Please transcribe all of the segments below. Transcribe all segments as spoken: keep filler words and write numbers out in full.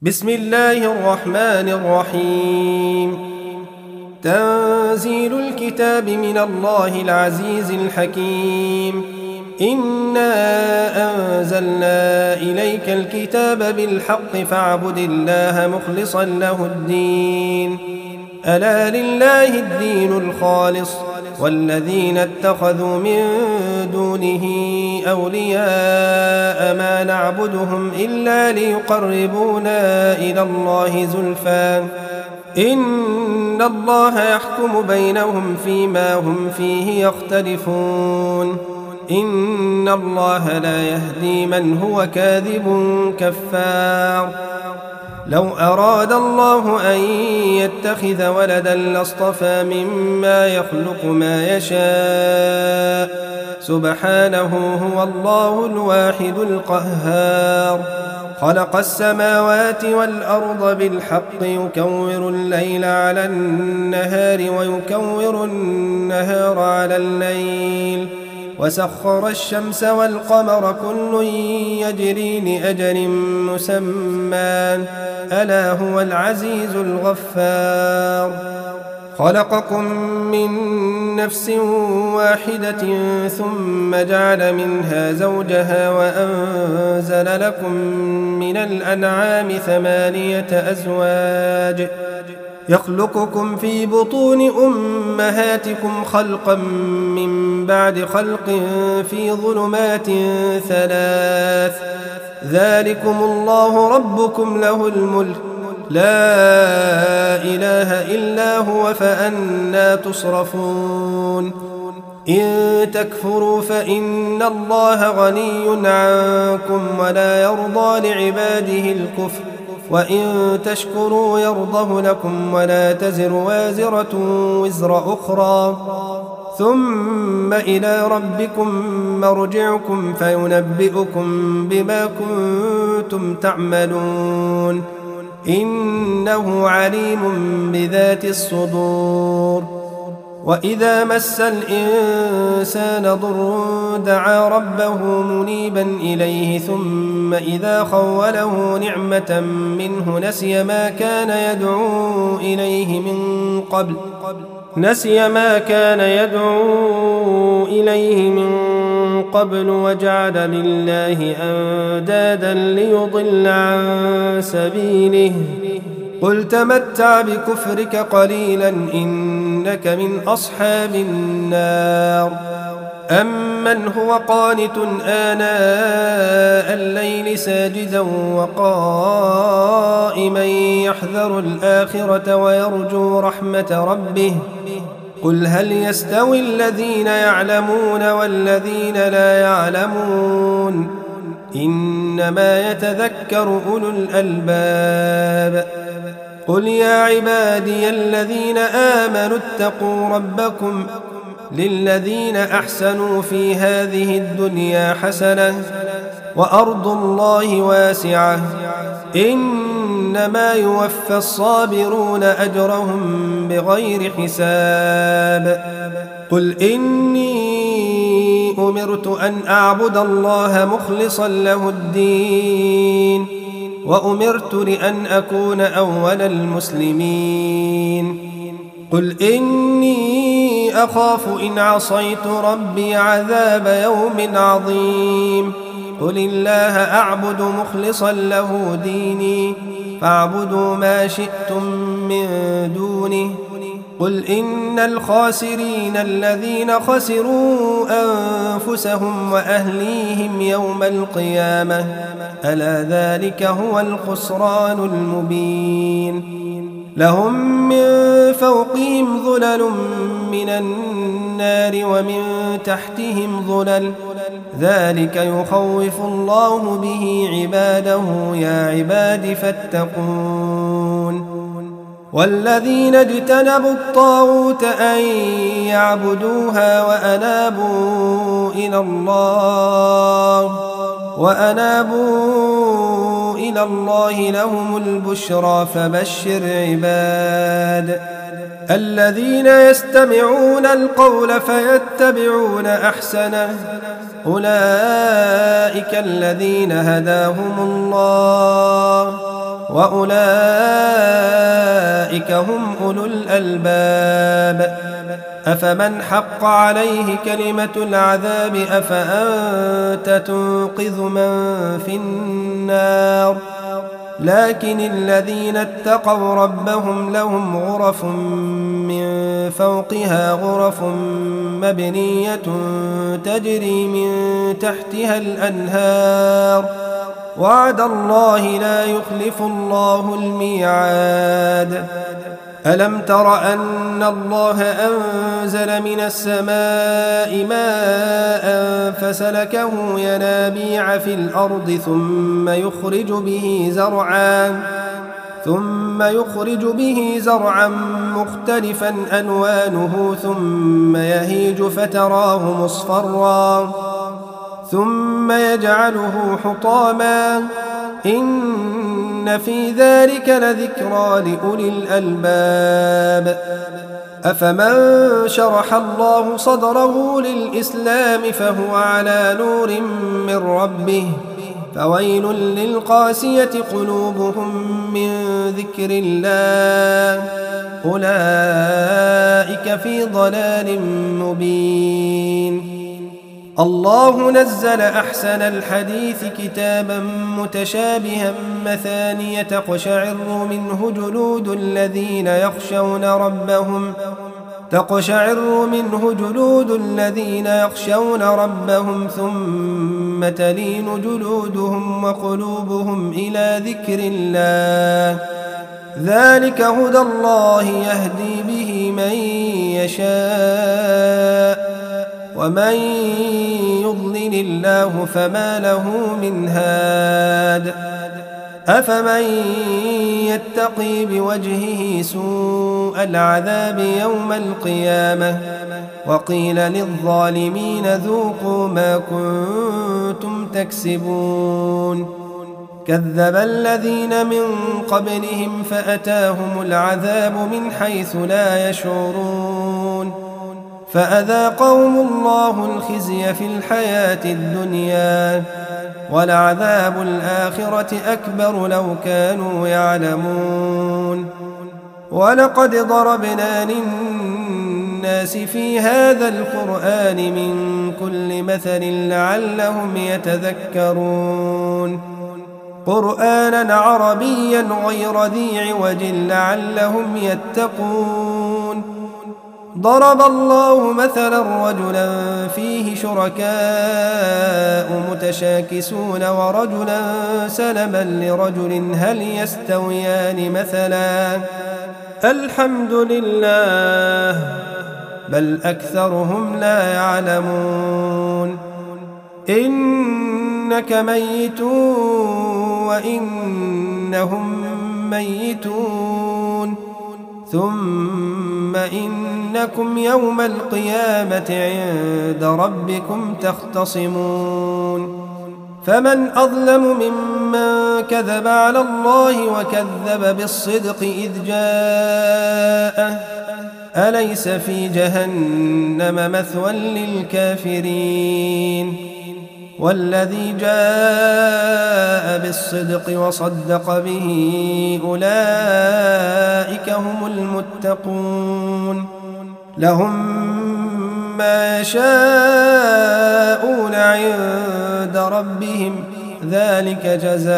بسم الله الرحمن الرحيم. تنزيل الكتاب من الله العزيز الحكيم. إنا أنزلنا إليك الكتاب بالحق فاعبد الله مخلصا له الدين. ألا لله الدين الخالص والذين اتخذوا من دونه أولياء ما نعبدهم إلا ليقربونا إلى الله زلفى إن الله يحكم بينهم فيما هم فيه يختلفون. إن الله لا يهدي من هو كاذب كفار. لو أراد الله أن يتخذ ولدا لاصطفى مما يخلق ما يشاء سبحانه هو الله الواحد القهار. خلق السماوات والأرض بالحق يكور الليل على النهار ويكور النهار على الليل وسخر الشمس والقمر كل يجري لأجل مسمى ألا هو العزيز الغفار. خلقكم من نفس واحدة ثم جعل منها زوجها وأنزل لكم من الأنعام ثمانية أزواج يخلقكم في بطون أمهاتكم خلقا من بعد خلق في ظلمات ثلاث ذلكم الله ربكم له الملك لا إله إلا هو فأنى تصرفون. إن تكفروا فإن الله غني عنكم ولا يرضى لعباده الكفر وإن تشكروا يرضه لكم ولا تزر وازرة وزر أخرى ثم إلى ربكم مرجعكم فينبئكم بما كنتم تعملون إنه عليم بذات الصدور. وإذا مس الإنسان ضر دعا ربه منيبا إليه ثم إذا خوله نعمة منه نسي ما كان يدعو إليه من قبل نسي ما كان يدعو إليه من قبل وجعل لله أندادا ليضل عن سبيله قل تمتع بكفرك قليلا إنك من أصحاب النار. أمن هو قانت آناء الليل ساجدا وقائما يحذر الآخرة ويرجو رحمة ربه قل هل يستوي الذين يعلمون والذين لا يعلمون إنما يتذكر أولو الألباب. قل يا عبادي الذين آمنوا اتقوا ربكم للذين أحسنوا في هذه الدنيا حسنة وأرض الله واسعة إنما يوفى الصابرون أجرهم بغير حساب. قل إني أمرت أن أعبد الله مخلصا له الدين وأمرت لأن أكون أول المسلمين. قل إني أخاف إن عصيت ربي عذاب يوم عظيم. قل الله أعبد مخلصا له ديني فاعبدوا ما شئتم من دونه. قل إن الخاسرين الذين خسروا أنفسهم وأهليهم يوم القيامة ألا ذلك هو الخسران المبين. لهم من فوقهم ظلل من النار ومن تحتهم ظلل ذلك يخوف الله به عباده يا عباد فاتقون. والذين اجتنبوا الطاغوت أن يعبدوها وأنابوا إلى الله وأنابوا إلى الله لهم البشرى فبشر عباد الذين يستمعون القول فيتبعون أحسنه أولئك الذين هداهم الله وأولئك هم أولو الألباب. أفمن حق عليه كلمة العذاب أفأنت تنقذ من في النار؟ لكن الذين اتقوا ربهم لهم غرف من فوقها غرف مبنية تجري من تحتها الأنهار، وعد الله لا يخلف الله الميعاد. ألم تر أن الله أنزل من السماء ماء فسلكه ينابيع في الأرض ثم يخرج به زرعا ثم يخرج به زرعا مختلفا ألوانه ثم يهيج فتراه مصفرا ثم يجعله حطاما إن في ذلك لذكرى لأولي الألباب. أفمن شرح الله صدره للإسلام فهو على نور من ربه فويل للقاسية قلوبهم من ذكر الله أولئك في ضلال مبين. الله نزل أحسن الحديث كتابا متشابها مثانية تقشعر منه جلود الذين يخشون ربهم تقشعر منه جلود الذين يخشون ربهم ثم تلين جلودهم وقلوبهم إلى ذكر الله ذلك هدى الله يهدي به من يشاء ومن يضلل الله فما له من هاد. أفمن يتقي بوجهه سوء العذاب يوم القيامة وقيل للظالمين ذوقوا ما كنتم تكسبون. كذب الذين من قبلهم فأتاهم العذاب من حيث لا يشعرون فأذاقهم الله الخزي في الحياة الدنيا ولعذاب الآخرة أكبر لو كانوا يعلمون. ولقد ضربنا للناس في هذا القرآن من كل مثل لعلهم يتذكرون قرآنا عربيا غير ذي عوج لعلهم يتقون. ضرب الله مثلا رجلا فيه شركاء متشاكسون ورجلا سلما لرجل هل يستويان مثلا الحمد لله بل أكثرهم لا يعلمون. إنك ميت وإنهم ميتون ثم إنكم يوم القيامة عند ربكم تختصمون. فمن أظلم ممن كذب على الله وكذب بالصدق إذ جاءه أليس في جهنم مثوى للكافرين. والذي جاء بالصدق وصدق به أولئك هم المتقون لهم ما يشاءون عند ربهم ذلك جزاء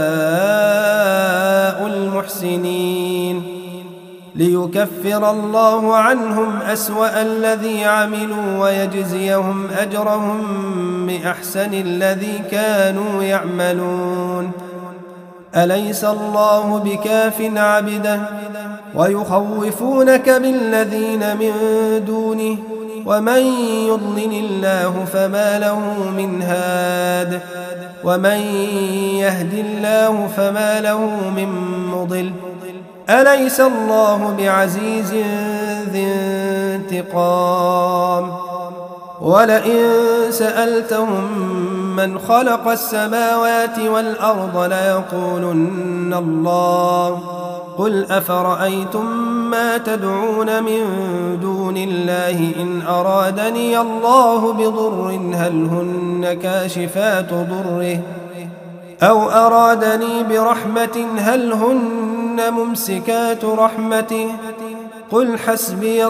المحسنين ليكفر الله عنهم أسوأ الذي عملوا ويجزيهم أجرهم بأحسن الذي كانوا يعملون. أليس الله بكاف عبده ويخوفونك بالذين من دونه ومن يضلل الله فما له من هاد ومن يهد الله فما له من مضل. أليس الله بعزيز ذي انتقام. ولئن سألتهم من خلق السماوات والأرض ليقولن الله قل أفرأيتم ما تدعون من دون الله إن أرادني الله بضر هل هن كاشفات ضره أو أرادني برحمة هل هن ممسكات رحمته قل حسبي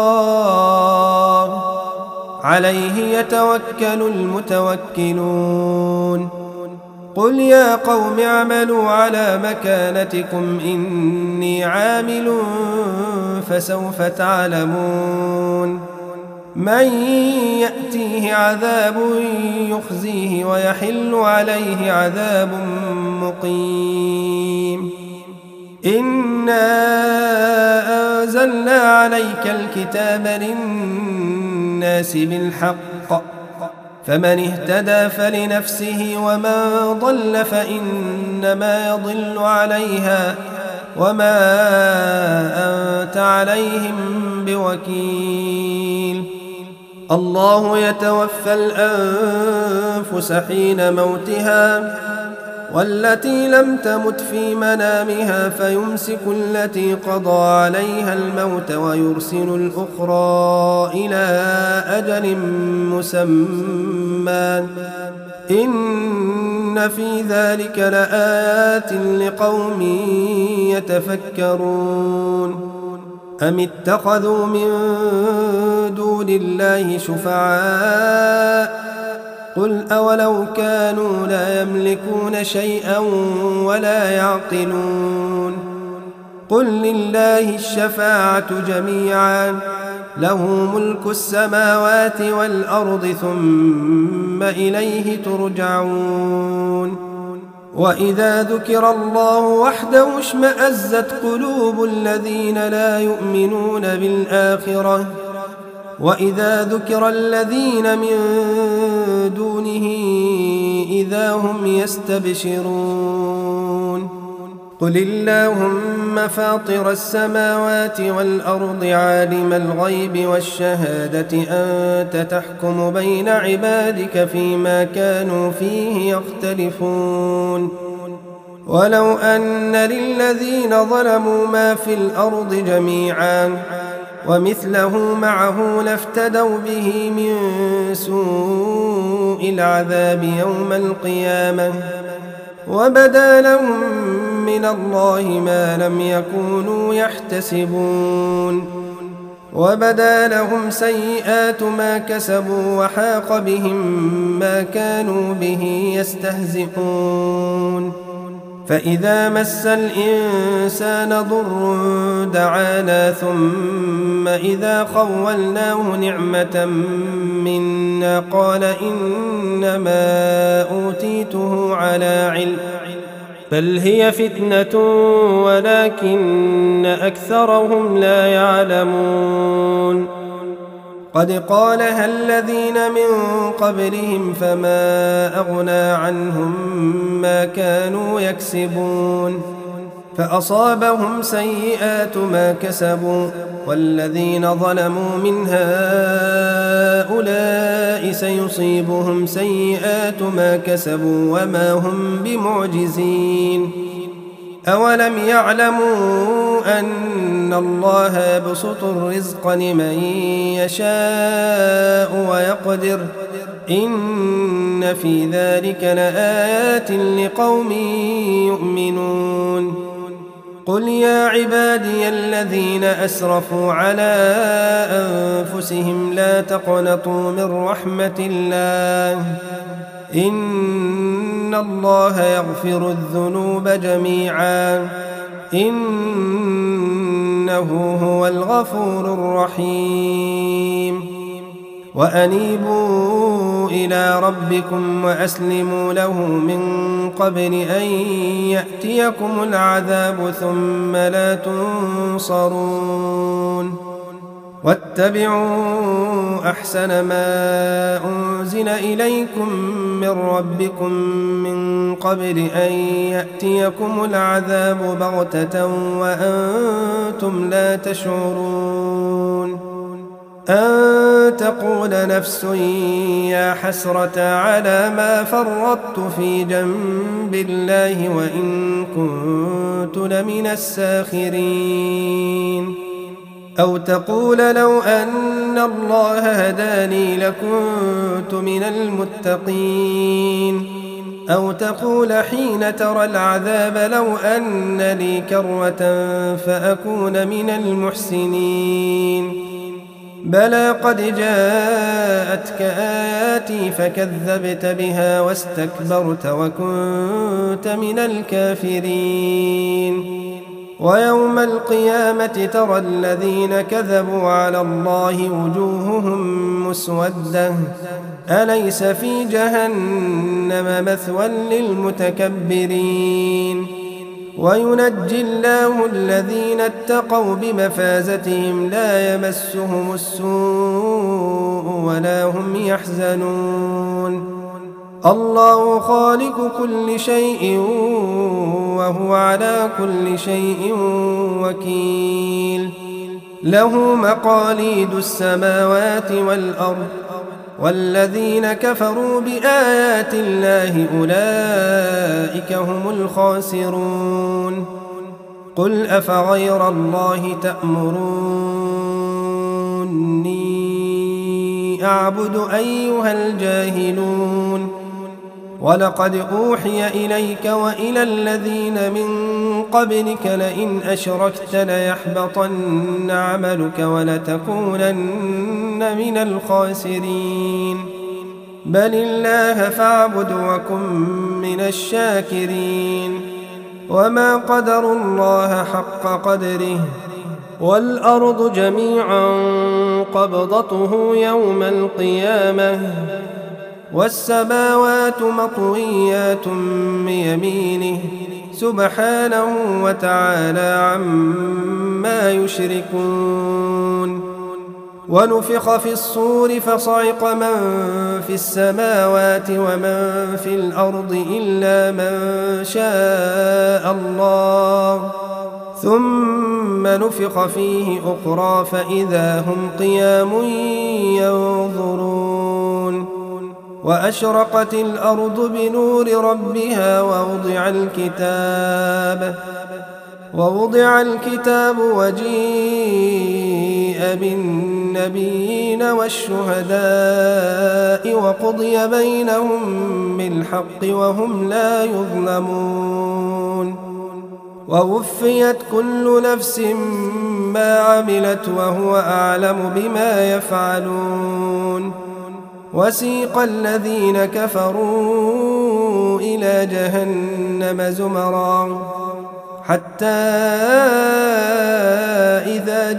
الله عليه يتوكل المتوكلون قل يا قوم اعملوا على مكانتكم إني عامل فسوف تعلمون من يأتيه عذاب يخزيه ويحل عليه عذاب مقيم إنا أنزلنا عليك الكتاب للناس بالحق فمن اهتدى فلنفسه ومن ضل فإنما يضل عليها وما أنت عليهم بوكيل الله يتوفى الأنفس حين موتها والتي لم تمت في منامها فيمسك التي قضى عليها الموت ويرسل الأخرى إلى أجل مسمى إن في ذلك لآيات لقوم يتفكرون أم اتخذوا من دون الله شفعاء قل أولو كانوا لا يملكون شيئا ولا يعقلون قل لله الشفاعة جميعا له ملك السماوات والأرض ثم إليه ترجعون وإذا ذكر الله وحده اشمأزت قلوب الذين لا يؤمنون بالآخرة وإذا ذكر الذين من دونه إذا هم يستبشرون قل اللهم فاطر السماوات والأرض عالم الغيب والشهادة أنت تحكم بين عبادك فيما كانوا فيه يختلفون ولو أن للذين ظلموا ما في الأرض جميعا ومثله معه لافتدوا به من سوء العذاب يوم القيامة وبدا لهم من الله ما لم يكونوا يحتسبون وبدا لهم سيئات ما كسبوا وحاق بهم ما كانوا به يستهزئون فإذا مس الإنسان ضر دعانا ثم إذا خولناه نعمة منا قال إنما أوتيته على علم بل هي فتنة ولكن أكثرهم لا يعلمون قد قالها الذين من قبلهم فما أغنى عنهم ما كانوا يكسبون فأصابهم سيئات ما كسبوا والذين ظلموا من هؤلاء سيصيبهم سيئات ما كسبوا وما هم بمعجزين أولم يعلموا أن الله يبسط الرزق لمن يشاء ويقدر إن في ذلك لآيات لقوم يؤمنون قل يا عبادي الذين أسرفوا على أنفسهم لا تقنطوا من رحمة الله إن الله يغفر الذنوب جميعا إنه هو الغفور الرحيم وأنيبوا إلى ربكم وأسلموا له من قبل أن يأتيكم العذاب ثم لا تنصرون واتبعوا أحسن ما أنزل إليكم من ربكم من قبل أن يأتيكم العذاب بغتة وأنتم لا تشعرون أن تقول نفس يا حسرة على ما فرطت في جنب الله وإن كنت لمن الساخرين أو تقول لو أن الله هداني لكنت من المتقين أو تقول حين ترى العذاب لو أن لي كرة فأكون من المحسنين بلى قد جاءتك آياتي فكذبت بها واستكبرت وكنت من الكافرين ويوم القيامة ترى الذين كذبوا على الله وجوههم مسودة أليس في جهنم مثوى للمتكبرين وينجي الله الذين اتقوا بمفازتهم لا يمسهم السوء ولا هم يحزنون الله خالق كل شيء وهو على كل شيء وكيل له مقاليد السماوات والأرض والذين كفروا بآيات الله أولئك هم الخاسرون قل أفغير الله تأمروني أعبد أيها الجاهلون ولقد أوحي إليك وإلى الذين من قبلك لئن أشركت ليحبطن عملك ولتكونن من الخاسرين بل الله فاعبد وكن من الشاكرين وما قدروا الله حق قدره والأرض جميعا قبضته يوم القيامة والسماوات مطويات بيمينه سبحانه وتعالى عما يشركون ونفخ في الصور فصعق من في السماوات ومن في الأرض إلا من شاء الله ثم نفخ فيه أخرى فإذا هم قيام ينظرون وأشرقت الأرض بنور ربها ووضع الكتاب ووضع الكتاب وجيء بالنبيين والشهداء وقضي بينهم بالحق وهم لا يظلمون ووفيت كل نفس ما عملت وهو أعلم بما يفعلون وسيق الذين كفروا إلى جهنم زمرا حتى إذا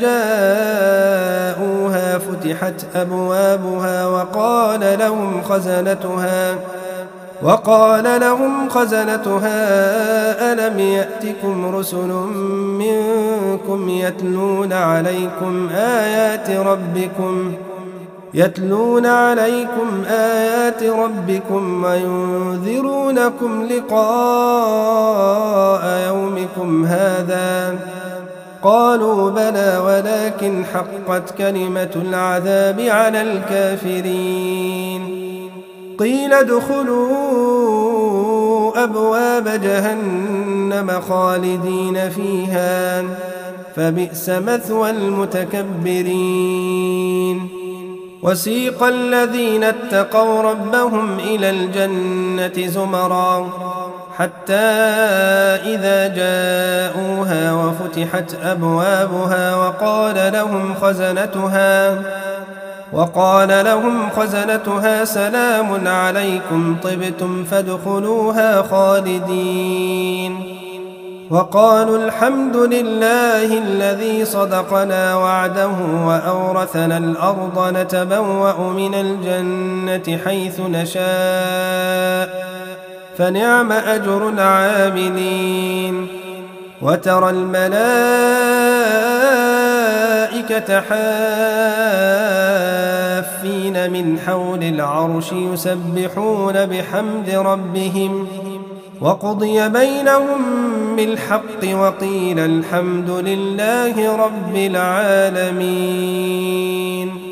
جاءوها فتحت أبوابها وقال لهم خزنتها وقال لهم خزنتها ألم يأتكم رسل منكم يتلون عليكم آيات ربكم يتلون عليكم آيات ربكم وينذرونكم لقاء يومكم هذا قالوا بلى ولكن حقت كلمة العذاب على الكافرين قيل ادخلوا أبواب جهنم خالدين فيها فبئس مثوى المتكبرين وسيق الذين اتقوا ربهم إلى الجنة زمرا حتى إذا جاءوها وفتحت أبوابها وقال لهم خزنتها وقال لهم خزنتها سلام عليكم طبتم فادخلوها خالدين وقالوا الحمد لله الذي صدقنا وعده وأورثنا الأرض نتبوأ من الجنة حيث نشاء فنعم أجر العاملين وترى الملائكة حافين من حول العرش يسبحون بحمد ربهم وقضي بينهم بالحق وقيل الحمد لله رب العالمين.